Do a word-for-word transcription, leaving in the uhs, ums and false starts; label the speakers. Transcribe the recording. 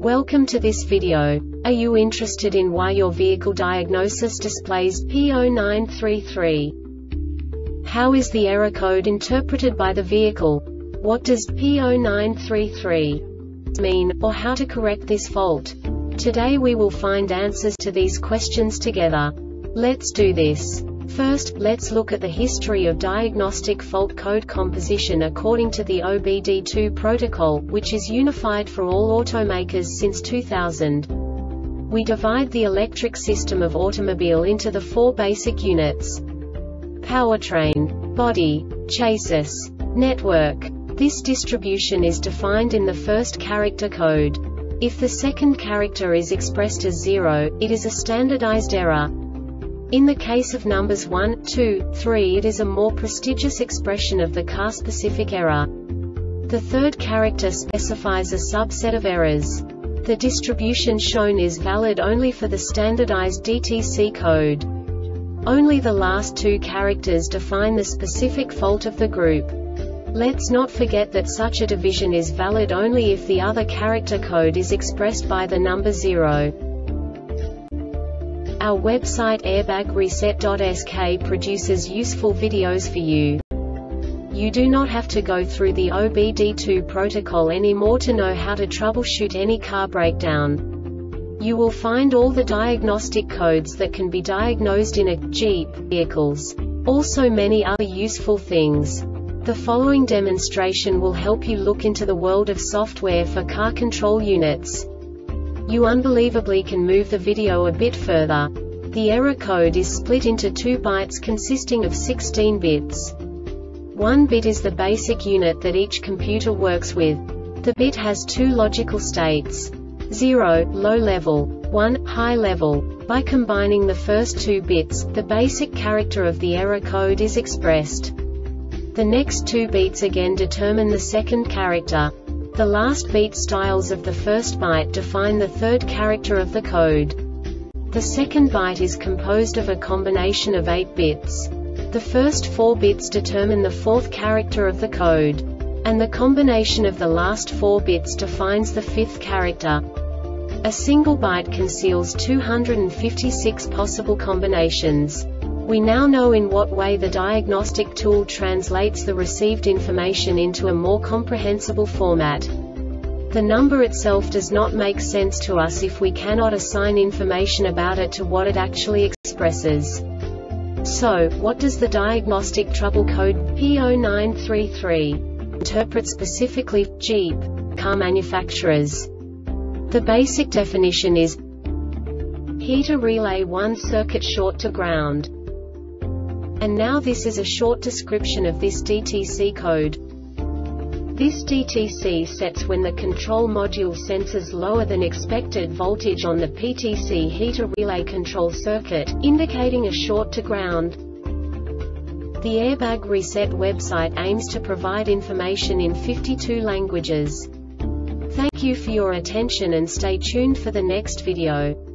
Speaker 1: Welcome to this video. Are you interested in why your vehicle diagnosis displays P zero nine three three? How is the error code interpreted by the vehicle? What does P zero nine three three mean, or how to correct this fault? Today we will find answers to these questions together. Let's do this. First, let's look at the history of diagnostic fault code composition according to the O B D two protocol, which is unified for all automakers since two thousand. We divide the electric system of automobile into the four basic units: powertrain, body, chassis, network. This distribution is defined in the first character code. If the second character is expressed as zero, it is a standardized error. In the case of numbers one, two, three, it is a more prestigious expression of the car-specific error. The third character specifies a subset of errors. The distribution shown is valid only for the standardized D T C code. Only the last two characters define the specific fault of the group. Let's not forget that such a division is valid only if the other character code is expressed by the number zero. Our website airbag reset dot S K produces useful videos for you. You do not have to go through the O B D two protocol anymore to know how to troubleshoot any car breakdown. You will find all the diagnostic codes that can be diagnosed in a Jeep vehicles. Also many other useful things. The following demonstration will help you look into the world of software for car control units. You unbelievably can move the video a bit further. The error code is split into two bytes consisting of sixteen bits. One bit is the basic unit that each computer works with. The bit has two logical states: zero, low level, one, high level. By combining the first two bits, the basic character of the error code is expressed. The next two beats again determine the second character. The last beat styles of the first byte define the third character of the code. The second byte is composed of a combination of eight bits. The first four bits determine the fourth character of the code. And the combination of the last four bits defines the fifth character. A single byte conceals two hundred fifty-six possible combinations. We now know in what way the diagnostic tool translates the received information into a more comprehensible format. The number itself does not make sense to us if we cannot assign information about it to what it actually expresses. So, what does the diagnostic trouble code P zero nine three three interpret specifically for Jeep car manufacturers? The basic definition is heater relay one circuit short to ground. And now this is a short description of this D T C code. This D T C sets when the control module senses lower than expected voltage on the P T C heater relay control circuit, indicating a short to ground. The Airbag Reset website aims to provide information in fifty-two languages. Thank you for your attention and stay tuned for the next video.